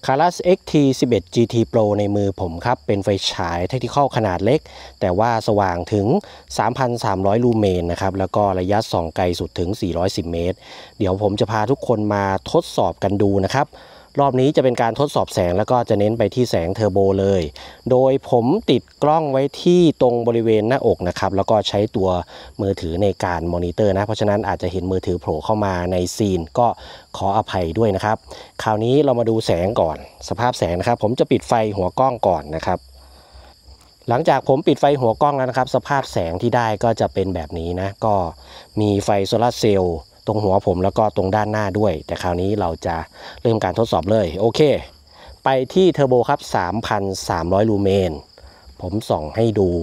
Caras XT11 GT Pro ในมือผมครับเป็นไฟฉาย Tactical ขนาดเล็กแต่ว่าสว่างถึง 3,300 ลูเมนนะครับแล้วก็ระยะส่องไกลสุดถึง 410 เมตรเดี๋ยวผมจะพาทุกคนมาทดสอบกันดูนะครับรอบนี้จะเป็นการทดสอบแสงแล้วก็จะเน้นไปที่แสงเทอร์โบเลยโดยผมติดกล้องไว้ที่ตรงบริเวณหน้าอกนะครับแล้วก็ใช้ตัวมือถือในการมอนิเตอร์นะเพราะฉะนั้นอาจจะเห็นมือถือโผล่เข้ามาในซีนก็ขออภัยด้วยนะครับคราวนี้เรามาดูแสงก่อนสภาพแสงนะครับผมจะปิดไฟหัวกล้องก่อนนะครับหลังจากผมปิดไฟหัวกล้องแล้วนะครับสภาพแสงที่ได้ก็จะเป็นแบบนี้นะก็มีไฟโซลาร์เซลล์ตรงหัวผมแล้วก็ตรงด้านหน้าด้วยแต่คราวนี้เราจะเริ่มการทดสอบเลยโอเคไปที่เทอร์โบครับ 3,300 ลูเมนผมส่องให้ดู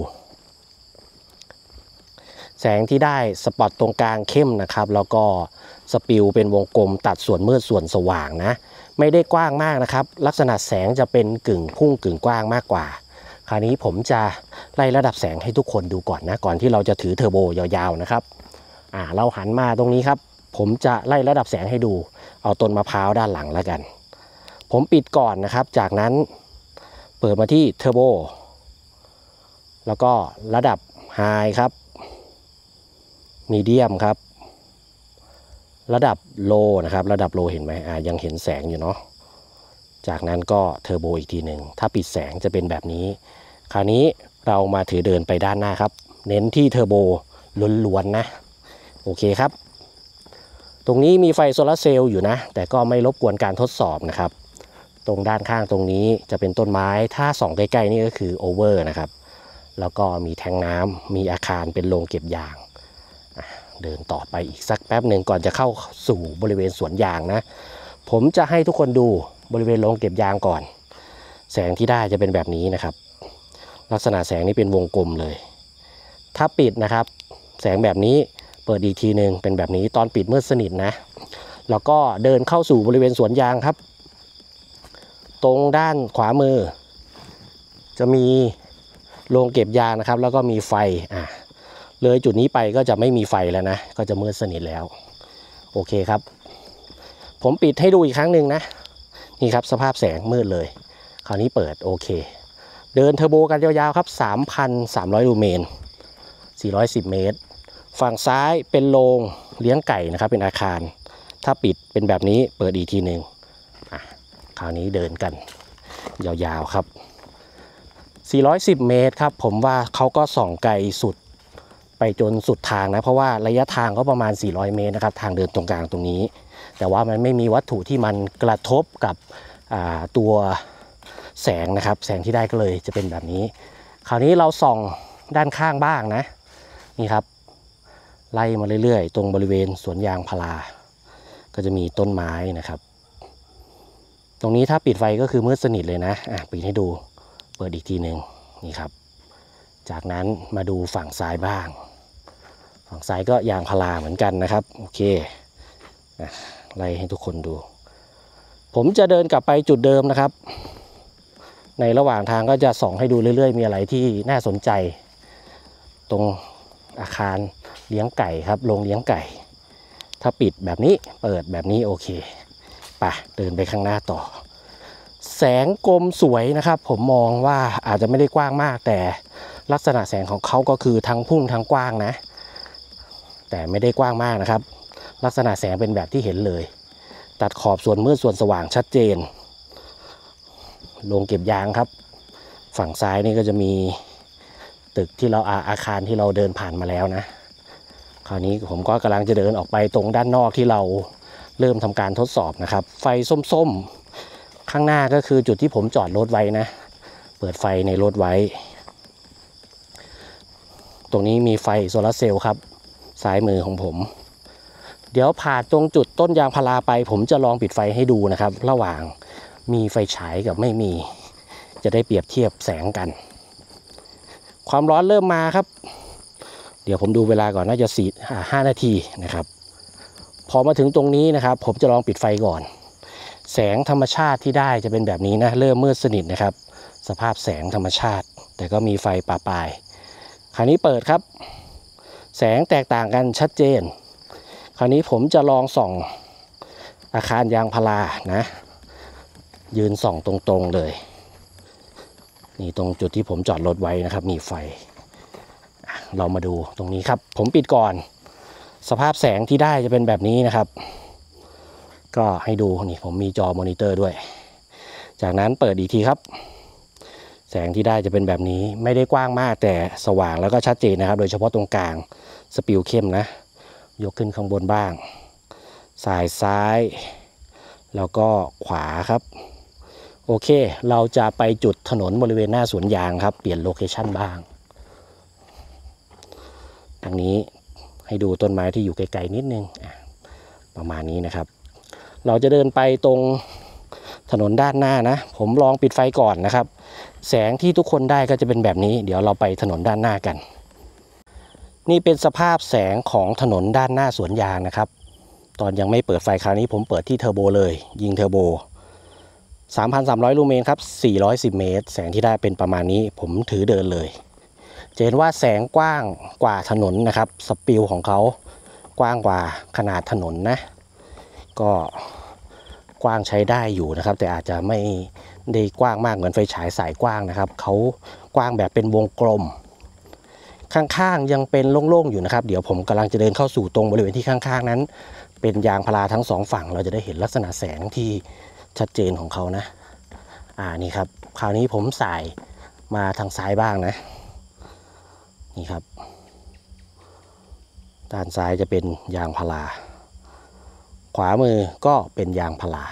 แสงที่ได้สปอตตรงกลางเข้มนะครับแล้วก็สปิลเป็นวงกลมตัดส่วนมืดส่วนสว่างนะไม่ได้กว้างมากนะครับลักษณะแสงจะเป็นกึ่งพุ่งกึ่งกว้างมากกว่าคราวนี้ผมจะไล่ระดับแสงให้ทุกคนดูก่อนนะก่อนที่เราจะถือเทอร์โบยาวๆนะครับเราหันมาตรงนี้ครับผมจะไล่ระดับแสงให้ดูเอาต้นมะพร้าวด้านหลังแล้วกันผมปิดก่อนนะครับจากนั้นเปิดมาที่เทอร์โบแล้วก็ระดับไฮครับมีเดียมครับระดับโลนะครับระดับโลเห็นไหมยังเห็นแสงอยู่เนาะจากนั้นก็เทอร์โบอีกทีหนึ่งถ้าปิดแสงจะเป็นแบบนี้คราวนี้เรามาถือเดินไปด้านหน้าครับเน้นที่เทอร์โบล้วนๆนะโอเคครับตรงนี้มีไฟโซลาร์เซลล์อยู่นะแต่ก็ไม่รบกวนการทดสอบนะครับตรงด้านข้างตรงนี้จะเป็นต้นไม้ถ้าส่องใกล้ๆนี่ก็คือโอเวอร์นะครับแล้วก็มีแทงน้ำมีอาคารเป็นโรงเก็บยางเดินต่อไปอีกสักแป๊บหนึ่งก่อนจะเข้าสู่บริเวณสวนยางนะผมจะให้ทุกคนดูบริเวณโรงเก็บยางก่อนแสงที่ได้จะเป็นแบบนี้นะครับลักษณะแสงนี้เป็นวงกลมเลยถ้าปิดนะครับแสงแบบนี้เปิดอีกทีหนึ่งเป็นแบบนี้ตอนปิดมืดสนิทนะแล้วก็เดินเข้าสู่บริเวณสวนยางครับตรงด้านขวามือจะมีโรงเก็บยางนะครับแล้วก็มีไฟเลยจุดนี้ไปก็จะไม่มีไฟแล้วนะก็จะมืดสนิทแล้วโอเคครับผมปิดให้ดูอีกครั้งหนึ่งนะนี่ครับสภาพแสงมืดเลยคราวนี้เปิดโอเคเดินเทอร์โบกันยาวๆครับ 3,300 ลูเมน410 เมตรฝั่งซ้ายเป็นโรงเลี้ยงไก่นะครับเป็นอาคารถ้าปิดเป็นแบบนี้เปิดอีกทีหนึ่งคราวนี้เดินกันยาวๆครับ410 เมตรครับผมว่าเขาก็ส่องไกลสุดไปจนสุดทางนะเพราะว่าระยะทางก็ประมาณ400 เมตรนะครับทางเดินตรงกลางตรงนี้แต่ว่ามันไม่มีวัตถุที่มันกระทบกับตัวแสงนะครับแสงที่ได้ก็เลยจะเป็นแบบนี้คราวนี้เราส่องด้านข้างบ้างนะนี่ครับไล่มาเรื่อยๆตรงบริเวณสวนยางพาราก็จะมีต้นไม้นะครับตรงนี้ถ้าปิดไฟก็คือมืดสนิทเลยนะปิดให้ดูเปิดอีกทีหนึ่งนี่ครับจากนั้นมาดูฝั่งซ้ายบ้างฝั่งซ้ายก็ยางพาราเหมือนกันนะครับโอเคไล่ให้ทุกคนดูผมจะเดินกลับไปจุดเดิมนะครับในระหว่างทางก็จะส่องให้ดูเรื่อยๆมีอะไรที่น่าสนใจตรงอาคารเลี้ยงไก่ครับโรงเลี้ยงไก่ถ้าปิดแบบนี้เปิดแบบนี้โอเคไปเดินไปข้างหน้าต่อแสงกลมสวยนะครับผมมองว่าอาจจะไม่ได้กว้างมากแต่ลักษณะแสงของเขาก็คือทั้งพุ่งทั้งกว้างนะแต่ไม่ได้กว้างมากนะครับลักษณะแสงเป็นแบบที่เห็นเลยตัดขอบส่วนมืดส่วนสว่างชัดเจนโรงเก็บยางครับฝั่งซ้ายนี่ก็จะมีตึกที่เราอาคารที่เราเดินผ่านมาแล้วนะคราวนี้ผมก็กำลังจะเดินออกไปตรงด้านนอกที่เราเริ่มทำการทดสอบนะครับไฟส้มๆข้างหน้าก็คือจุดที่ผมจอดรถไว้นะเปิดไฟในรถไว้ตรงนี้มีไฟโซลาร์เซลล์ครับซ้ายมือของผมเดี๋ยวผ่านตรงจุดต้นยางพาราไปผมจะลองปิดไฟให้ดูนะครับระหว่างมีไฟฉายกับไม่มีจะได้เปรียบเทียบแสงกันความร้อนเริ่มมาครับเดี๋ยวผมดูเวลาก่อนน่าจะ5 นาทีนะครับพอมาถึงตรงนี้นะครับผมจะลองปิดไฟก่อนแสงธรรมชาติที่ได้จะเป็นแบบนี้นะเริ่มมืดสนิทนะครับสภาพแสงธรรมชาติแต่ก็มีไฟปะปายคราวนี้เปิดครับแสงแตกต่างกันชัดเจนคราวนี้ผมจะลองส่องอาคารยางพารานะยืนส่องตรงๆเลยนี่ตรงจุดที่ผมจอดรถไว้นะครับมีไฟเรามาดูตรงนี้ครับผมปิดก่อนสภาพแสงที่ได้จะเป็นแบบนี้นะครับก็ให้ดูนี่ผมมีจอมอนิเตอร์ด้วยจากนั้นเปิดอีกทีครับแสงที่ได้จะเป็นแบบนี้ไม่ได้กว้างมากแต่สว่างแล้วก็ชัดเจนนะครับโดยเฉพาะตรงกลางสปิลเข้มนะยกขึ้นข้างบนบ้างสายซ้ายแล้วก็ขวาครับโอเคเราจะไปจุดถนนบริเวณหน้าสวนยางครับเปลี่ยนโลเคชั่นบ้างตรงนี้ให้ดูต้นไม้ที่อยู่ไกลๆนิดนึงประมาณนี้นะครับเราจะเดินไปตรงถนนด้านหน้านะผมลองปิดไฟก่อนนะครับแสงที่ทุกคนได้ก็จะเป็นแบบนี้เดี๋ยวเราไปถนนด้านหน้ากันนี่เป็นสภาพแสงของถนนด้านหน้าสวนยางนะครับตอนยังไม่เปิดไฟคราวนี้ผมเปิดที่เทอร์โบเลยยิงเทอร์โบ 3,300 ลูเมนครับ410 เมตรแสงที่ได้เป็นประมาณนี้ผมถือเดินเลยจะเห็นว่าแสงกว้างกว่าถนนนะครับสปิลของเขากว้างกว่าขนาดถนนนะก็กว้างใช้ได้อยู่นะครับแต่อาจจะไม่ได้กว้างมากเหมือนไฟฉายสายกว้างนะครับเขากว้างแบบเป็นวงกลมข้างๆยังเป็นโล่งๆอยู่นะครับเดี๋ยวผมกำลังจะเดินเข้าสู่ตรงบริเวณที่ข้างๆนั้นเป็นยางพาราทั้งสองฝั่งเราจะได้เห็นลักษณะแสงที่ชัดเจนของเขานะนี่ครับคราวนี้ผมสายมาทางซ้ายบ้างนะนี่ครับด้านซ้ายจะเป็นยางพาราขวามือก็เป็นยางพารา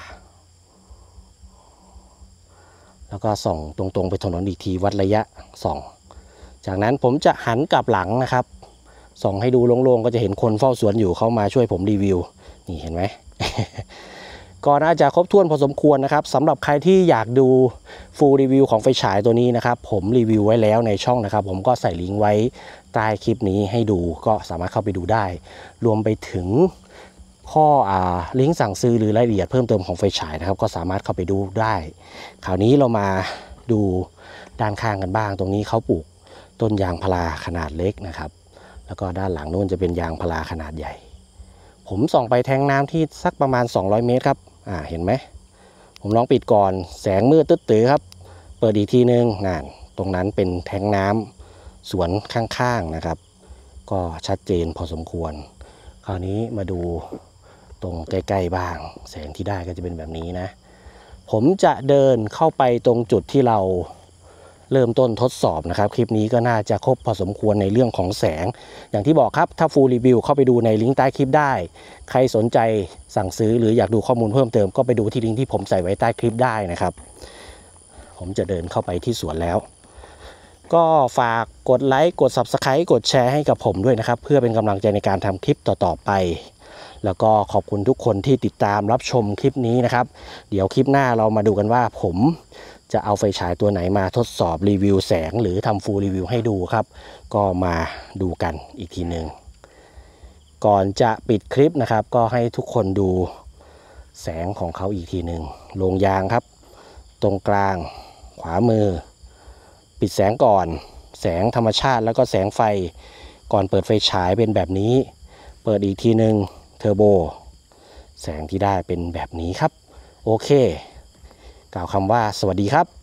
แล้วก็ส่องตรงๆไปถนนอีกทีวัดระยะส่องจากนั้นผมจะหันกลับหลังนะครับส่องให้ดูโล่งๆก็จะเห็นคนเฝ้าสวนอยู่เข้ามาช่วยผมรีวิวนี่เห็นไหม ก็น่าจะครบถ้วนพอสมควรนะครับสำหรับใครที่อยากดูฟูลรีวิวของไฟฉายตัวนี้นะครับผมรีวิวไว้แล้วในช่องนะครับผมก็ใส่ลิงก์ไว้ใต้คลิปนี้ให้ดูก็สามารถเข้าไปดูได้รวมไปถึงข้อลิงก์สั่งซื้อหรือรายละเอียดเพิ่มเติมของไฟฉายนะครับก็สามารถเข้าไปดูได้คราวนี้เรามาดูด้านข้างกันบ้างตรงนี้เขาปลูกต้นยางพาราขนาดเล็กนะครับแล้วก็ด้านหลังนู้นจะเป็นยางพาราขนาดใหญ่ผมส่องไปแทงน้ำที่สักประมาณ200 เมตรครับเห็นไหมผมลองปิดก่อนแสงมืดตึ๊ดตื้อครับเปิดอีกทีนึงนั่นตรงนั้นเป็นแทงน้ำสวนข้างๆนะครับก็ชัดเจนพอสมควรคราวนี้มาดูตรงใกล้ๆบ้างแสงที่ได้ก็จะเป็นแบบนี้นะผมจะเดินเข้าไปตรงจุดที่เราเริ่มต้นทดสอบนะครับคลิปนี้ก็น่าจะครบพอสมควรในเรื่องของแสงอย่างที่บอกครับถ้าฟูลรีวิวเข้าไปดูในลิงก์ใต้คลิปได้ใครสนใจสั่งซื้อหรืออยากดูข้อมูลเพิ่มเติมก็ไปดูที่ลิงก์ที่ผมใส่ไว้ใต้คลิปได้นะครับผมจะเดินเข้าไปที่สวนแล้วก็ฝากกดไลค์กด Subscribe กดแชร์ให้กับผมด้วยนะครับเพื่อเป็นกำลังใจในการทำคลิปต่อๆไปแล้วก็ขอบคุณทุกคนที่ติดตามรับชมคลิปนี้นะครับเดี๋ยวคลิปหน้าเรามาดูกันว่าผมจะเอาไฟฉายตัวไหนมาทดสอบรีวิวแสงหรือทำฟูลรีวิวให้ดูครับก็มาดูกันอีกทีหนึ่งก่อนจะปิดคลิปนะครับก็ให้ทุกคนดูแสงของเขาอีกทีหนึ่งโรงยางครับตรงกลางขวามือปิดแสงก่อนแสงธรรมชาติแล้วก็แสงไฟก่อนเปิดไฟฉายเป็นแบบนี้เปิดอีกทีหนึ่งเทอร์โบแสงที่ได้เป็นแบบนี้ครับโอเคกล่าวคำว่าสวัสดีครับ